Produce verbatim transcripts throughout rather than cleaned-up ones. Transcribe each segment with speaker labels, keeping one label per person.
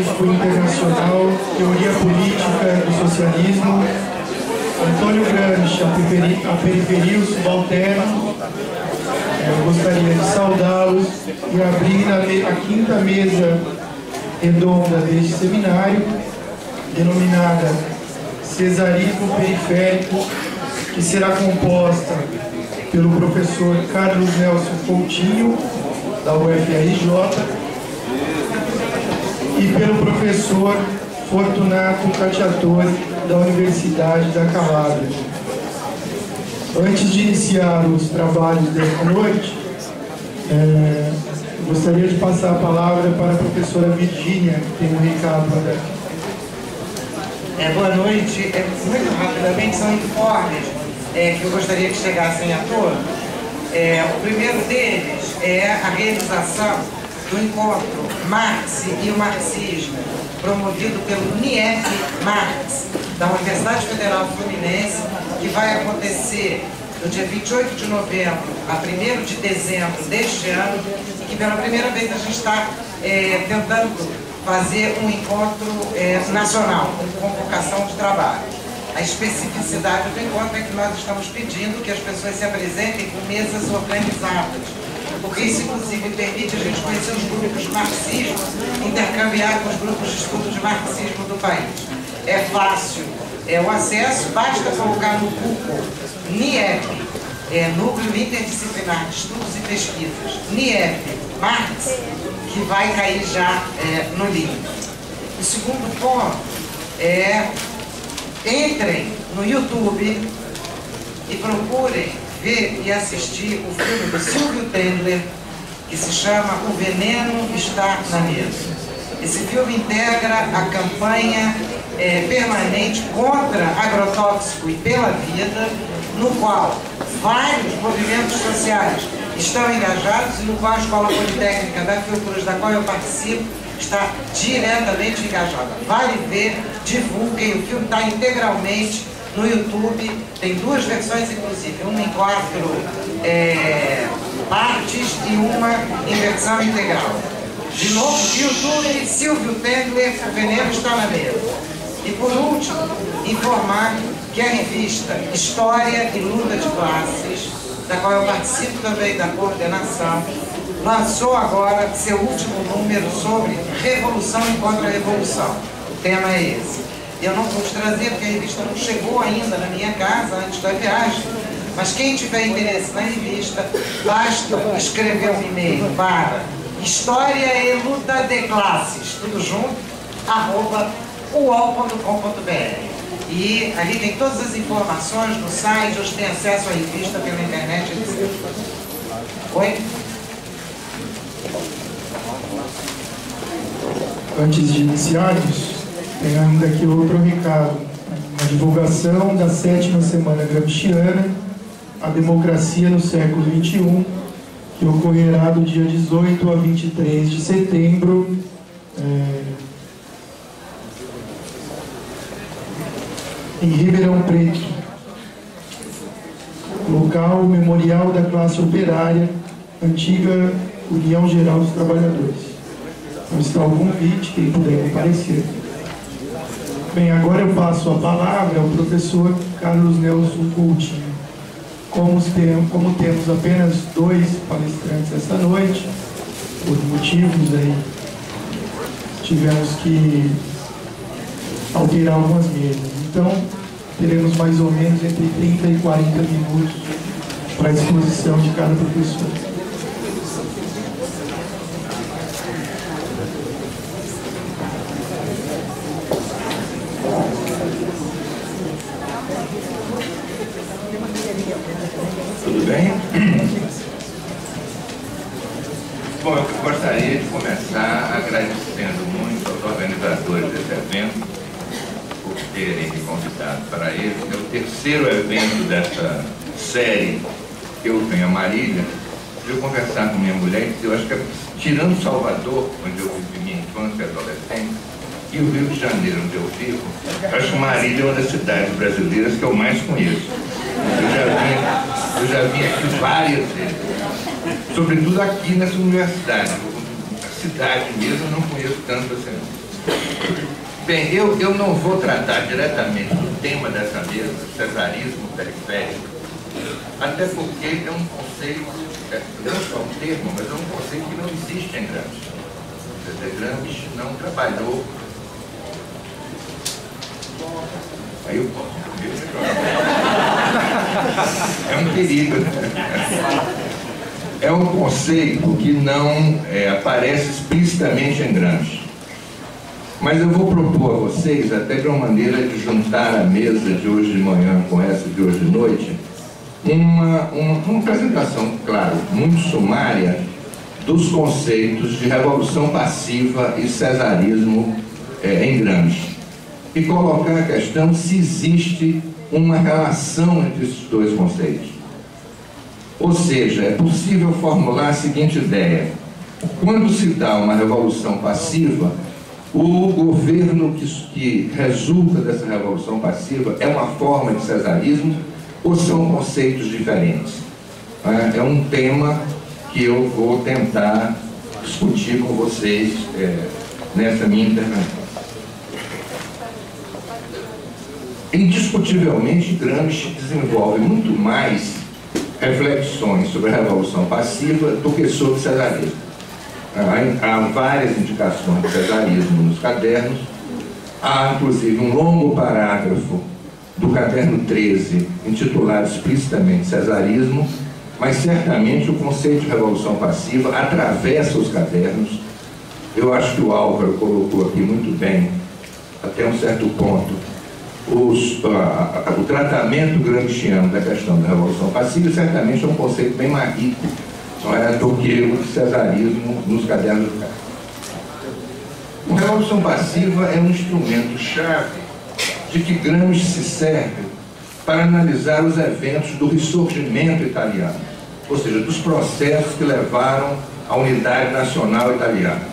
Speaker 1: científico internacional, teoria política do socialismo, Antônio Gramsci, a periferia, a periferia o subalterno. Eu gostaria de saudá-los e abrir a quinta mesa redonda deste seminário, denominada Cesarismo Periférico, que será composta pelo professor Carlos Nelson Coutinho, da U F R J, e pelo professor Fortunato Cacciatore, da Universidade da Calabria. Antes de iniciar os trabalhos desta noite, é, gostaria de passar a palavra para a professora Virgínia, que tem um recado para dar.
Speaker 2: É, boa noite. É, muito rapidamente, são informes é, que eu gostaria que chegassem a todos. É, o primeiro deles é a realização do encontro Marx e o Marxismo, promovido pelo NIEF Marx, da Universidade Federal Fluminense, que vai acontecer do dia vinte e oito de novembro a primeiro de dezembro deste ano, e que pela primeira vez a gente está é, tentando fazer um encontro é, nacional, com convocação de trabalho. A especificidade do encontro é que nós estamos pedindo que as pessoas se apresentem com mesas organizadas, porque isso inclusive permite a gente conhecer os grupos de marxismo, intercambiar com os grupos de estudo de marxismo do país. É fácil é, o acesso, basta colocar no Google NIEP, é, Núcleo Interdisciplinar de Estudos e Pesquisas, NIEP Marx, que vai cair já é, no link. O segundo ponto é: entrem no YouTube e procurem ver e assistir o filme do Silvio Tendler, que se chama O Veneno Está na Mesa. Esse filme integra a campanha é, permanente contra agrotóxico e pela vida, no qual vários movimentos sociais estão engajados e no qual a Escola Politécnica da Fiocruz, da qual eu participo, está diretamente engajada. Vale ver, divulguem, o filme está integralmente no YouTube, tem duas versões inclusive, uma em quatro é, partes e uma em versão integral. De novo, YouTube, Silvio Tendler, O Veneno Está na Mesa. E por último, informar que a revista História e Luta de Classes, da qual eu participo também da coordenação, lançou agora seu último número sobre Revolução e Contra-Revolução. O tema é esse. Eu não pude trazer porque a revista não chegou ainda na minha casa antes da viagem, mas quem tiver interesse na revista, basta escrever um e-mail para História e Luta de Classes, tudo junto, arroba u o l ponto com ponto b r. E ali tem todas as informações no site, hoje tem acesso à revista pela internet, etcétera. Oi?
Speaker 1: Antes de iniciarmos, tem ainda aqui outro recado. A divulgação da sétima semana gramsciana, A Democracia no Século vinte e um, que ocorrerá do dia dezoito a vinte e três de setembro, é, em Ribeirão Preto. Local Memorial da Classe Operária, antiga União Geral dos Trabalhadores. Então está o convite, quem puder comparecer. Bem, agora eu passo a palavra ao professor Carlos Nelson Coutinho. Como, tem, como temos apenas dois palestrantes esta noite, por motivos aí, tivemos que alterar algumas mesas. Então, teremos mais ou menos entre trinta e quarenta minutos para a exposição de cada professor.
Speaker 3: Tudo bem? Bom, eu gostaria de começar agradecendo muito aos organizadores desse evento por terem me convidado para ele. É o terceiro evento dessa série que eu venho a Marília. Eu conversar com minha mulher e eu acho que, tirando Salvador, onde eu vivi minha infância e adolescência, e o Rio de Janeiro, onde eu vivo, eu acho que Marília é uma das cidades brasileiras que eu mais conheço. Eu já vim, eu já vim aqui várias vezes, sobretudo aqui nessa universidade. A cidade mesmo eu não conheço tanto assim. Bem, eu, eu não vou tratar diretamente do tema dessa mesa, cesarismo periférico, até porque é um conceito, é, não só um termo, mas é um conceito que não existe em Gramsci. Quer dizer, Gramsci não trabalhou. Aí eu posso. É um perigo. É um conceito que não é, aparece explicitamente em Gramsci. Mas eu vou propor a vocês, até de uma maneira de juntar a mesa de hoje de manhã com essa de hoje de noite, uma, uma, uma apresentação, claro, muito sumária dos conceitos de revolução passiva e cesarismo é, em Gramsci. E colocar a questão se existe uma relação entre esses dois conceitos. Ou seja, é possível formular a seguinte ideia: quando se dá uma revolução passiva, o governo que, que resulta dessa revolução passiva é uma forma de cesarismo ou são conceitos diferentes? É um tema que eu vou tentar discutir com vocês é, nessa minha intervenção. Indiscutivelmente, Gramsci desenvolve muito mais reflexões sobre a revolução passiva do que sobre o cesarismo. Há várias indicações de cesarismo nos cadernos, há inclusive um longo parágrafo do caderno treze, intitulado explicitamente cesarismo, mas certamente o conceito de revolução passiva atravessa os cadernos. Eu acho que o Álvaro colocou aqui muito bem, até um certo ponto, os, a, a, o tratamento gramsciano da questão da revolução passiva certamente é um conceito bem mais rico, não é, do que o cesarismo nos cadernos do cara. A revolução passiva é um instrumento-chave de que Gramsci se serve para analisar os eventos do ressurgimento italiano, ou seja, dos processos que levaram à unidade nacional italiana.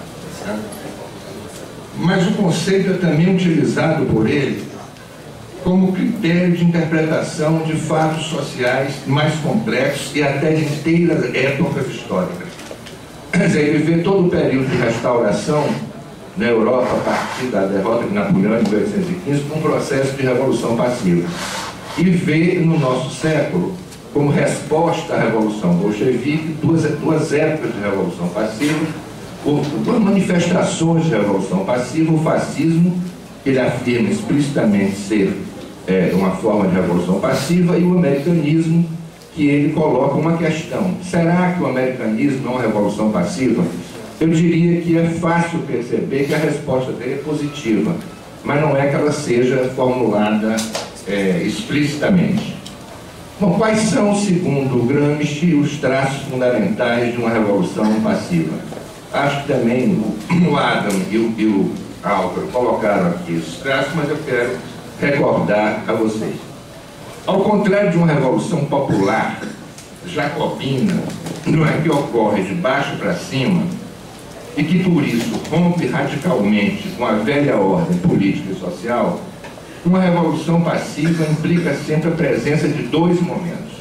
Speaker 3: Mas o conceito é também utilizado por ele como critério de interpretação de fatos sociais mais complexos e até de inteiras épocas históricas. Quer dizer, ele vê todo o período de restauração na Europa a partir da derrota de Napoleão em mil oitocentos e quinze como um processo de revolução passiva. E vê no nosso século, como resposta à Revolução Bolchevique, duas, duas épocas de revolução passiva, duas manifestações de revolução passiva: o fascismo, que ele afirma explicitamente ser é, uma forma de revolução passiva, e o americanismo, que ele coloca uma questão: será que o americanismo é uma revolução passiva? Eu diria que é fácil perceber que a resposta dele é positiva, mas não é que ela seja formulada é, explicitamente. Bom, quais são, segundo Gramsci, os traços fundamentais de uma revolução passiva? Acho que também o Adam e o, e o Álvaro colocaram aqui esses traços, mas eu quero recordar a vocês. Ao contrário de uma revolução popular, jacobina, não é que ocorre de baixo para cima e que, por isso, rompe radicalmente com a velha ordem política e social, uma revolução passiva implica sempre a presença de dois momentos.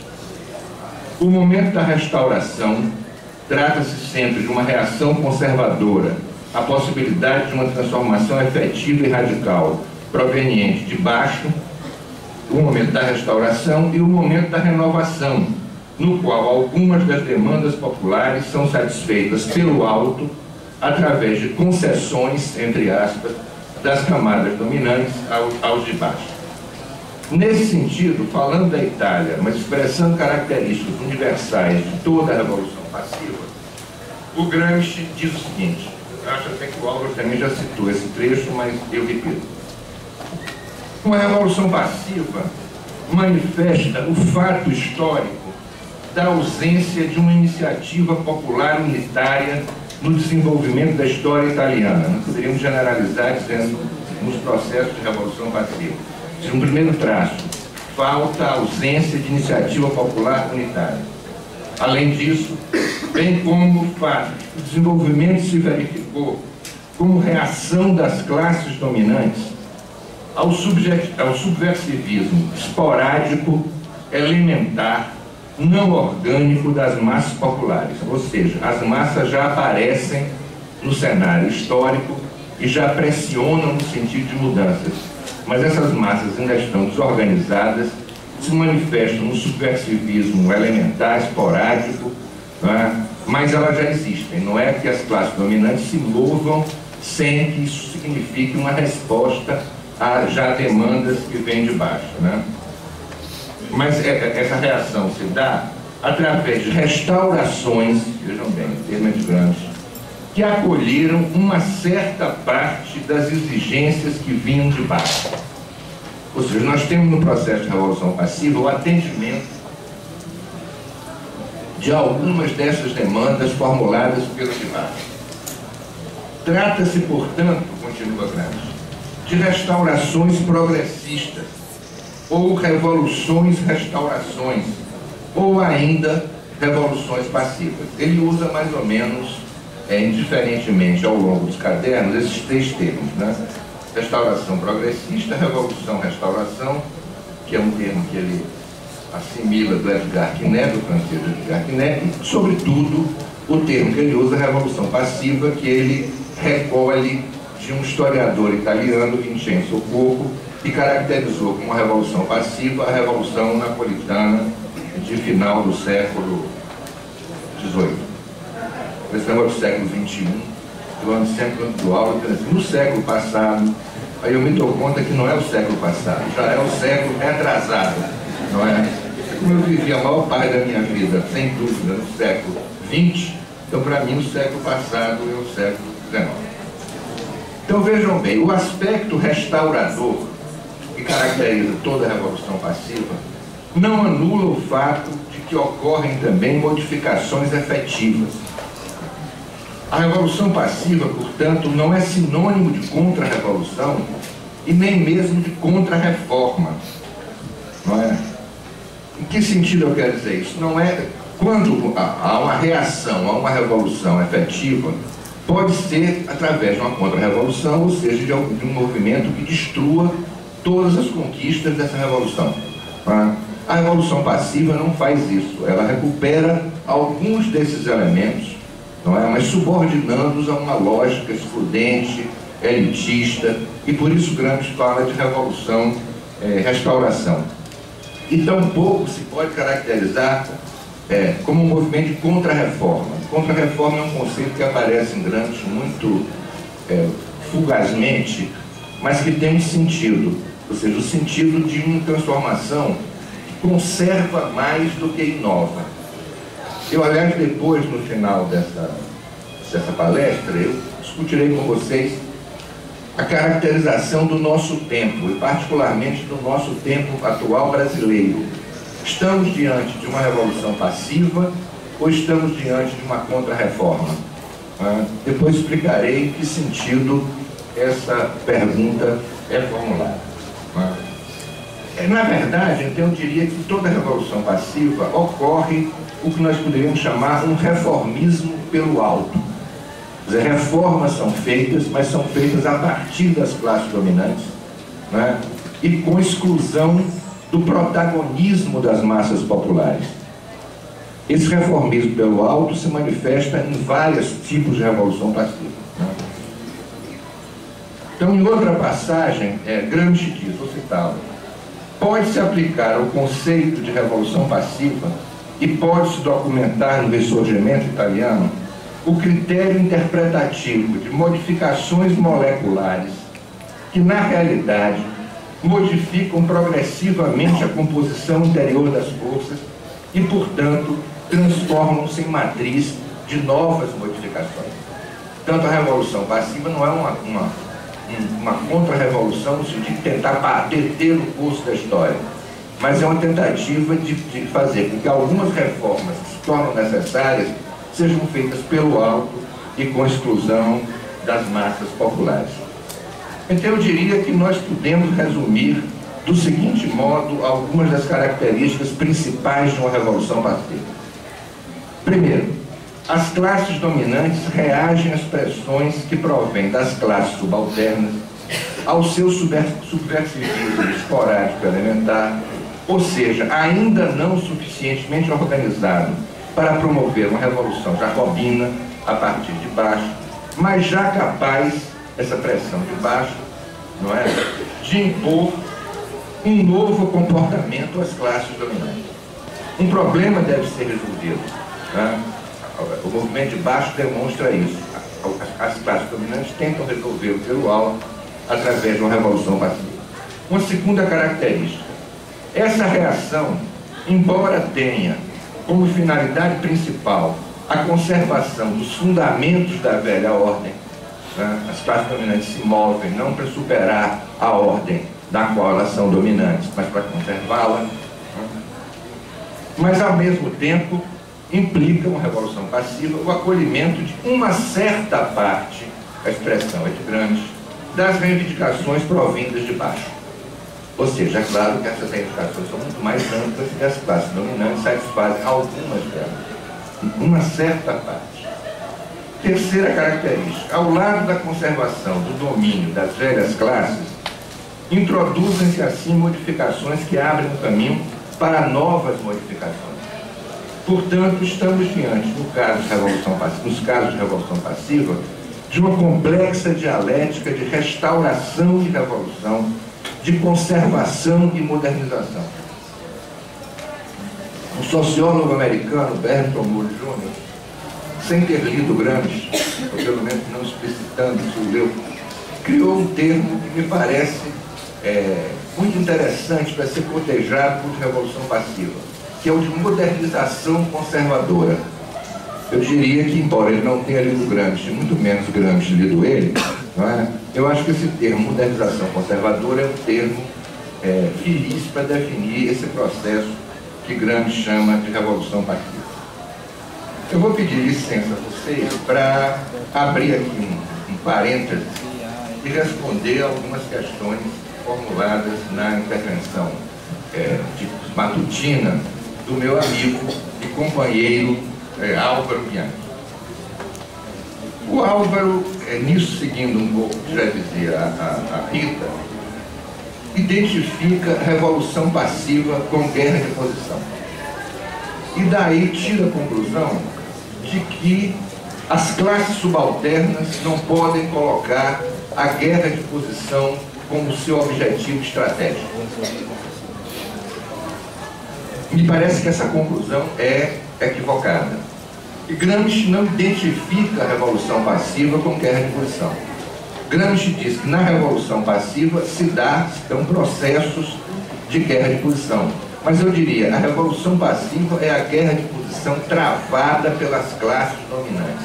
Speaker 3: O momento da restauração trata-se sempre de uma reação conservadora, a possibilidade de uma transformação efetiva e radical, proveniente de baixo, o momento da restauração, e o momento da renovação, no qual algumas das demandas populares são satisfeitas pelo alto, através de concessões, entre aspas, das camadas dominantes aos, aos de baixo. Nesse sentido, falando da Itália, mas expressando características universais de toda a revolução passiva, o Gramsci diz o seguinte: acho até que o Álvaro também já citou esse trecho, mas eu repito. Uma revolução passiva manifesta o fato histórico da ausência de uma iniciativa popular unitária no desenvolvimento da história italiana. Não poderíamos generalizar dizendo nos processos de revolução passiva. Um primeiro traço: falta a ausência de iniciativa popular unitária. Além disso, bem como o fato de que o desenvolvimento se verificou como reação das classes dominantes ao, ao subversivismo esporádico, elementar, não orgânico das massas populares. Ou seja, as massas já aparecem no cenário histórico e já pressionam no sentido de mudanças. Mas essas massas ainda estão desorganizadas, se manifestam no subversivismo elementar, esporádico, não é? Mas elas já existem. Não é que as classes dominantes se movam sem que isso signifique uma resposta a já demandas que vêm de baixo, né? Mas essa reação se dá através de restaurações, vejam bem, termos grandes, que acolheram uma certa parte das exigências que vinham de baixo. Ou seja, nós temos no processo de revolução passiva o atendimento de algumas dessas demandas formuladas pelo de baixo. Trata-se, portanto, continua Gramsci, de restaurações progressistas, ou revoluções, restaurações, ou ainda revoluções passivas. Ele usa mais ou menos, é, indiferentemente ao longo dos cadernos, esses três termos, né? Restauração progressista, revolução, restauração, que é um termo que ele assimila do Edgar Quinet, do francês Edgar Quinet, e, sobretudo, o termo que ele usa, revolução passiva, que ele recolhe de um historiador italiano, Vincenzo Cuoco, que caracterizou como a revolução passiva a revolução napolitana de final do século dezoito. Esse negócio do século vinte e um, eu ando sempre do aula, no século passado, aí eu me dou conta que não é o século passado, já é o século retrasado, não é? Como eu vivi a maior parte da minha vida, sem dúvida, no século vinte, então para mim o século passado é o século dezenove. Então vejam bem, o aspecto restaurador que caracteriza toda a revolução passiva não anula o fato de que ocorrem também modificações efetivas. A revolução passiva, portanto, não é sinônimo de contra-revolução e nem mesmo de contra-reforma. Não é? Em que sentido eu quero dizer isso? Não é quando há uma reação a uma revolução efetiva, pode ser através de uma contra-revolução, ou seja, de um movimento que destrua todas as conquistas dessa revolução. A revolução passiva não faz isso, ela recupera alguns desses elementos, não é? Mas subordinando-os a uma lógica excludente, elitista, e por isso Gramsci fala de revolução, é, restauração. E tampouco se pode caracterizar é, como um movimento de contra-reforma. Contra-reforma é um conceito que aparece em Gramsci muito é, fugazmente, mas que tem um sentido, ou seja, o sentido de uma transformação que conserva mais do que inova. Eu, aliás, depois, no final dessa, dessa palestra, eu discutirei com vocês a caracterização do nosso tempo, e particularmente do nosso tempo atual brasileiro. Estamos diante de uma revolução passiva ou estamos diante de uma contra-reforma? Ah, depois explicarei em que sentido essa pergunta é formulada. Ah, na verdade, então, eu diria que toda revolução passiva ocorre o que nós poderíamos chamar um reformismo pelo alto. Quer dizer, reformas são feitas, mas são feitas a partir das classes dominantes, né? E com exclusão do protagonismo das massas populares. Esse reformismo pelo alto se manifesta em vários tipos de revolução passiva, né? Então, em outra passagem, é, Gramsci diz, vou citá-lo, pode-se aplicar o conceito de revolução passiva e pode-se documentar no ressurgimento italiano o critério interpretativo de modificações moleculares que, na realidade, modificam progressivamente a composição interior das forças e, portanto, transformam-se em matriz de novas modificações. Portanto, a revolução passiva não é uma, uma, uma contra-revolução no sentido de tentar deter o curso da história, mas é uma tentativa de, de fazer com que algumas reformas que se tornam necessárias sejam feitas pelo alto e com exclusão das massas populares. Então eu diria que nós podemos resumir do seguinte modo algumas das características principais de uma revolução passiva. Primeiro, as classes dominantes reagem às pressões que provêm das classes subalternas, ao seu subversivismo esporádico elementar, ou seja, ainda não suficientemente organizado para promover uma revolução jacobina a partir de baixo, mas já capaz essa pressão de baixo, não é? De impor um novo comportamento às classes dominantes. Um problema deve ser resolvido, né? O movimento de baixo demonstra isso. As classes dominantes tentam resolvê-lo pelo alto através de uma revolução passiva. Uma segunda característica: essa reação, embora tenha como finalidade principal a conservação dos fundamentos da velha ordem, né? As classes dominantes se movem não para superar a ordem da qual elas são dominantes, mas para conservá-la, né? Mas ao mesmo tempo implica uma revolução passiva o acolhimento de uma certa parte, a expressão é de Gramsci, das reivindicações provindas de baixo. Ou seja, é claro que essas reivindicações são muito mais amplas e as classes dominantes satisfazem algumas delas, uma certa parte. Terceira característica: ao lado da conservação do domínio das velhas classes, introduzem-se assim modificações que abrem um caminho para novas modificações. Portanto, estamos diante, no caso de revolução passiva, nos casos de revolução passiva, de uma complexa dialética de restauração e revolução, de conservação e modernização. O sociólogo americano Bertrand Moore Júnior, sem ter lido Gramsci, ou pelo menos não explicitando isso, leu, criou um termo que me parece é, muito interessante para ser cotejado por revolução passiva, que é o de modernização conservadora. Eu diria que, embora ele não tenha lido Gramsci, muito menos Gramsci lido ele, não é? Eu acho que esse termo, modernização conservadora, é um termo é, feliz para definir esse processo que Gramsci chama de revolução passiva. Eu vou pedir licença a vocês para abrir aqui um, um parêntese e responder algumas questões formuladas na intervenção é, de matutina do meu amigo e companheiro é, Álvaro Bianchi. O Álvaro, é, nisso seguindo um pouco, já dizia a, a, a Rita, identifica revolução passiva com guerra de posição. E daí tira a conclusão de que as classes subalternas não podem colocar a guerra de posição como seu objetivo estratégico. Me parece que essa conclusão é equivocada. E Gramsci não identifica a revolução passiva com guerra de posição. Gramsci diz que na revolução passiva se dá, se dão processos de guerra de posição. Mas eu diria, a revolução passiva é a guerra de posição travada pelas classes dominantes.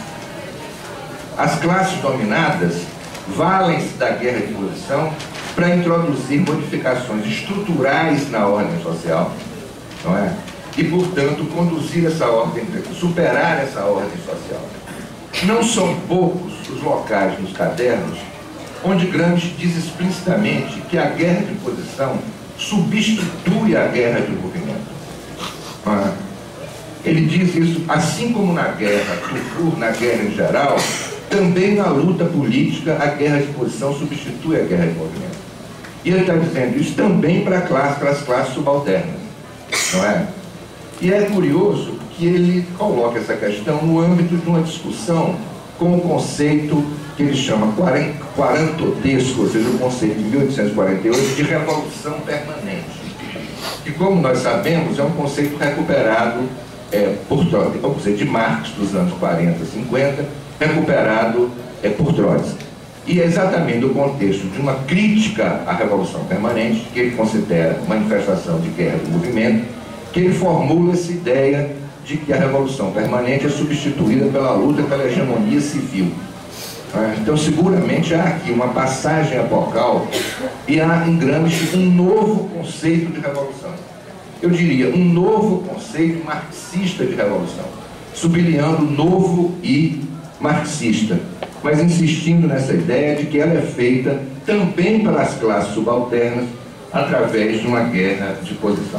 Speaker 3: As classes dominadas valem-se da guerra de posição para introduzir modificações estruturais na ordem social, não é? E, portanto, conduzir essa ordem, superar essa ordem social. Não são poucos os locais nos cadernos onde Gramsci diz explicitamente que a guerra de posição substitui a guerra de movimento. Ah, ele diz isso, assim como na guerra, na guerra em geral, também na luta política a guerra de posição substitui a guerra de movimento. E ele está dizendo isso também para, classe, para as classes subalternas, não é? E é curioso que ele coloca essa questão no âmbito de uma discussão com o conceito que ele chama quarantotesco, ou seja, o conceito de mil oitocentos e quarenta e oito de revolução permanente. Que, como nós sabemos, é um conceito recuperado é, por Trotsky, vamos dizer, de Marx dos anos quarenta, cinquenta, recuperado é, por Trotsky. E é exatamente no contexto de uma crítica à revolução permanente, que ele considera manifestação de guerra do movimento, que ele formula essa ideia de que a revolução permanente é substituída pela luta pela hegemonia civil. Então, seguramente, há aqui uma passagem apocal e há em Gramsci um novo conceito de revolução. Eu diria, um novo conceito marxista de revolução, sublinhando novo e marxista, mas insistindo nessa ideia de que ela é feita também pelas classes subalternas através de uma guerra de posição.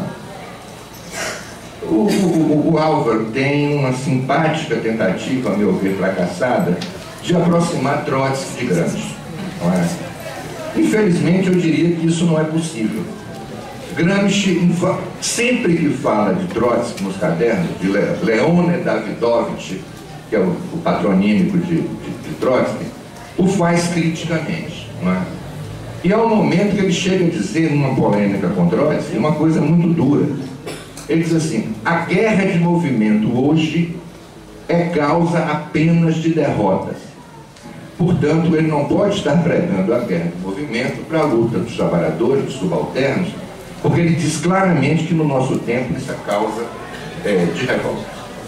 Speaker 3: O, o, o Álvaro tem uma simpática tentativa, a meu ver fracassada, de aproximar Trotsky de Gramsci. Não é? Infelizmente, eu diria que isso não é possível. Gramsci, sempre que fala de Trotsky nos cadernos, de Leonid Davidovich, que é o, o patronímico de, de, de Trotsky,
Speaker 4: o faz criticamente, não é? E há um momento que ele chega a dizer, numa polêmica contra Odysseus, uma coisa muito dura. Ele diz assim: a guerra de movimento hoje é causa apenas de derrotas. Portanto, ele não pode estar pregando a guerra de movimento para a luta dos trabalhadores, dos subalternos, porque ele diz claramente que no nosso tempo isso é causa é, de revolta.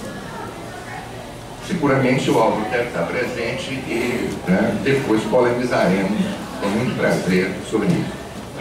Speaker 4: Seguramente o Álvaro deve estar presente e, né, depois polemizaremos com muito prazer sobre isso.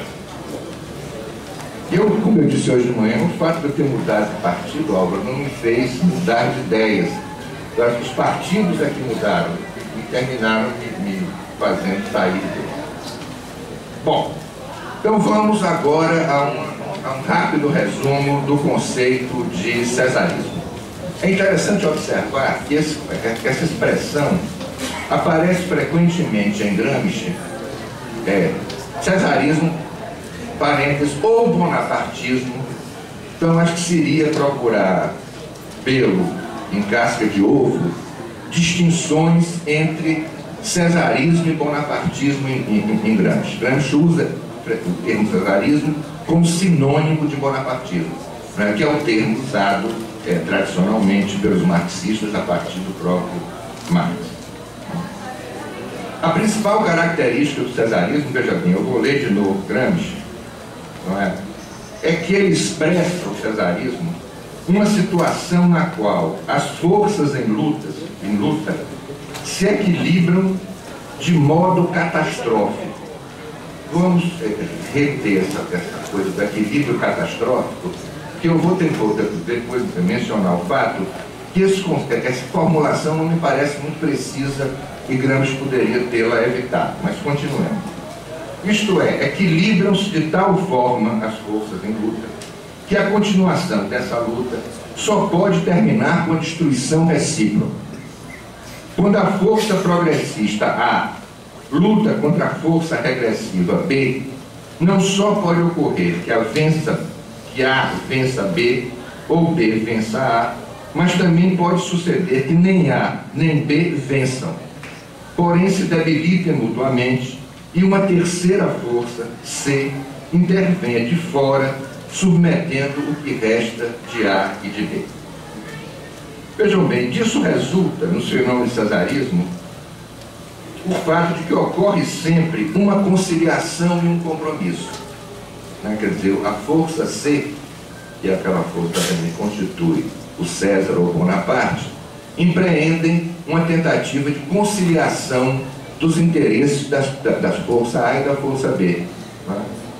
Speaker 4: Eu, como eu disse hoje de manhã, o fato de eu ter mudado de partido, Álvaro, não me fez mudar de ideias. Eu acho que os partidos é que mudaram e terminaram me, me fazendo sair dele. Bom, então vamos agora a um, a um rápido resumo do conceito de cesarismo. É interessante observar que, esse, que essa expressão aparece frequentemente em Gramsci, é, cesarismo, parênteses, ou bonapartismo. Então acho que seria procurar, pelo em casca de ovo, distinções entre cesarismo e bonapartismo em, em, em Gramsci. Gramsci usa o termo cesarismo como sinônimo de bonapartismo, né, que é o termo usado é, tradicionalmente pelos marxistas a partir do próprio Marx. A principal característica do cesarismo, veja bem, eu vou ler de novo Gramsci, não é? É que ele expressa o cesarismo uma situação na qual as forças em, lutas, em luta se equilibram de modo catastrófico. Vamos reter essa, essa coisa do equilíbrio catastrófico, que eu vou depois mencionar o fato que esse, essa formulação não me parece muito precisa e Gramsci poderia tê-la evitado, mas continuemos. Isto é, equilibram-se de tal forma as forças em luta que a continuação dessa luta só pode terminar com a destruição recíproca. Quando a força progressista A luta contra a força regressiva B, não só pode ocorrer que a, vença, que A vença B ou B vença A, mas também pode suceder que nem A nem B vençam, porém se debilitem mutuamente e uma terceira força, C, intervenha de fora, submetendo o que resta de A e de B. Vejam bem, disso resulta, no fenômeno de cesarismo, o fato de que ocorre sempre uma conciliação e um compromisso. Né? Quer dizer, a força C, que é aquela força que constitui o César ou Bonaparte, empreendem uma tentativa de conciliação dos interesses das, das forças A e da força B. Né?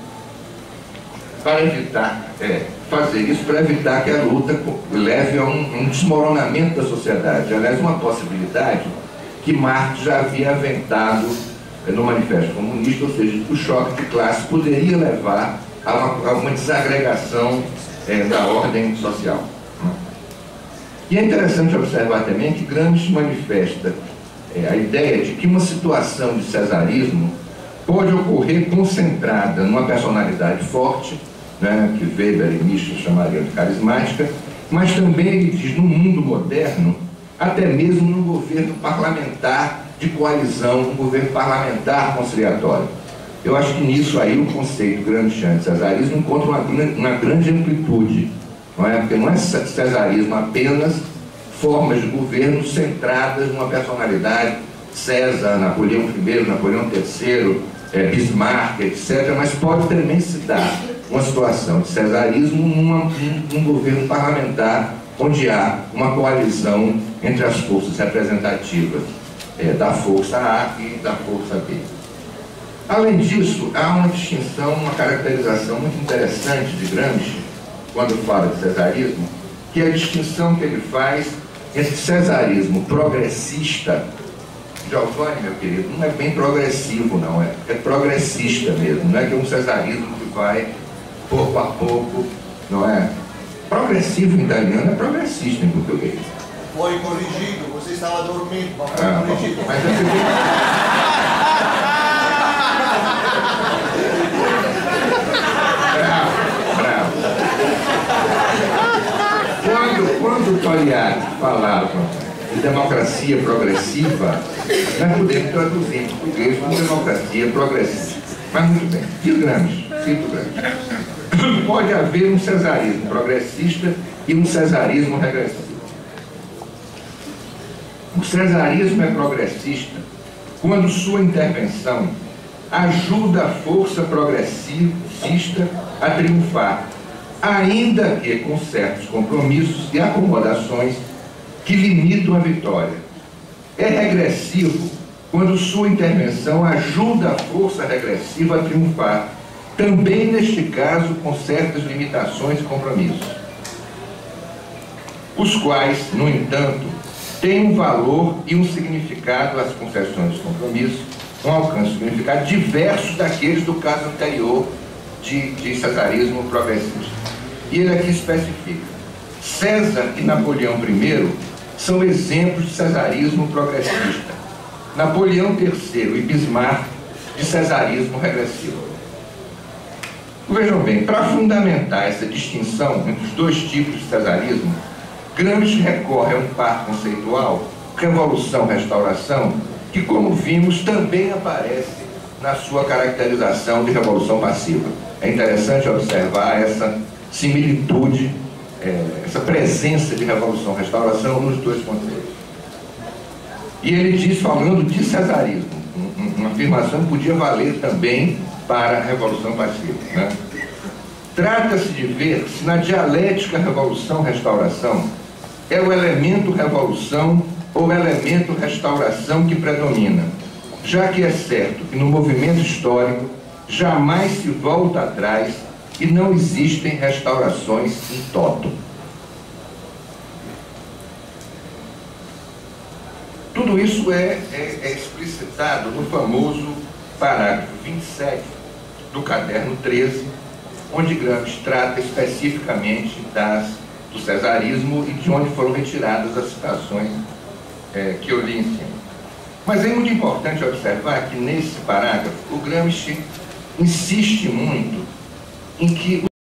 Speaker 4: Para evitar, é, fazer isso, para evitar que a luta leve a um, um desmoronamento da sociedade. Aliás, uma possibilidade que Marx já havia aventado é, no Manifesto Comunista, ou seja, o choque de classe poderia levar a uma, a uma desagregação é, da ordem social. Né? E é interessante observar também que Gramsci manifesta é, a ideia de que uma situação de cesarismo pode ocorrer concentrada numa personalidade forte, né, que Weber e Nietzsche chamariam de carismática, mas também, ele diz, no mundo moderno, até mesmo num governo parlamentar de coalizão, um governo parlamentar conciliatório. Eu acho que nisso aí o conceito gramsciano de cesarismo encontra uma, uma grande amplitude, não é? Porque não é cesarismo apenas formas de governo centradas numa personalidade, César, Napoleão primeiro, Napoleão terceiro, é, Bismarck, etcétera, mas pode também se dar uma situação de cesarismo numa, num, num governo parlamentar onde há uma coalizão entre as forças representativas é, da força A e da força B. Além disso, há uma distinção, uma caracterização muito interessante de Gramsci, quando fala de cesarismo, que é a distinção que ele faz entre cesarismo progressista. Giovanni, meu querido, não é bem progressivo, não, é, é progressista mesmo, não é que é um cesarismo que vai pouco a pouco, não é? Progressivo em italiano é progressista em português.
Speaker 5: Foi corrigido, você estava dormindo, mas foi
Speaker 4: ah,
Speaker 5: corrigido.
Speaker 4: Mas é porque... bravo, bravo. Quando, quando o Togliatti falava de democracia progressiva, nós podemos traduzir em português como democracia progressista. Mas muito bem, diz Gramsci, cito Gramsci. Pode haver um cesarismo progressista e um cesarismo regressivo. O cesarismo é progressista quando sua intervenção ajuda a força progressista a triunfar, ainda que com certos compromissos e acomodações que limitam a vitória. É regressivo quando sua intervenção ajuda a força regressiva a triunfar, também neste caso com certas limitações e compromissos, os quais, no entanto, têm um valor e um significado, as concessões dos compromissos, um alcance e significado diversos daqueles do caso anterior de, de cesarismo progressista. E ele aqui especifica: César e Napoleão I são exemplos de cesarismo progressista, Napoleão terceiro e Bismarck de cesarismo regressivo. Vejam bem, para fundamentar essa distinção entre os dois tipos de cesarismo, Gramsci recorre a um par conceitual, revolução-restauração, que, como vimos, também aparece na sua caracterização de revolução passiva. É interessante observar essa similitude, é, essa presença de revolução-restauração nos dois conceitos. E ele diz, falando de cesarismo, uma afirmação que podia valer também para a revolução passiva, né? Trata-se de ver se na dialética revolução-restauração é o elemento revolução ou o elemento restauração que predomina, já que é certo que no movimento histórico jamais se volta atrás e não existem restaurações in toto. Tudo isso é, é, é explicitado no famoso parágrafo vinte e sete do caderno treze, onde Gramsci trata especificamente das, do cesarismo e de onde foram retiradas as citações é, que eu li em cima. Mas é muito importante observar que nesse parágrafo o Gramsci insiste muito em que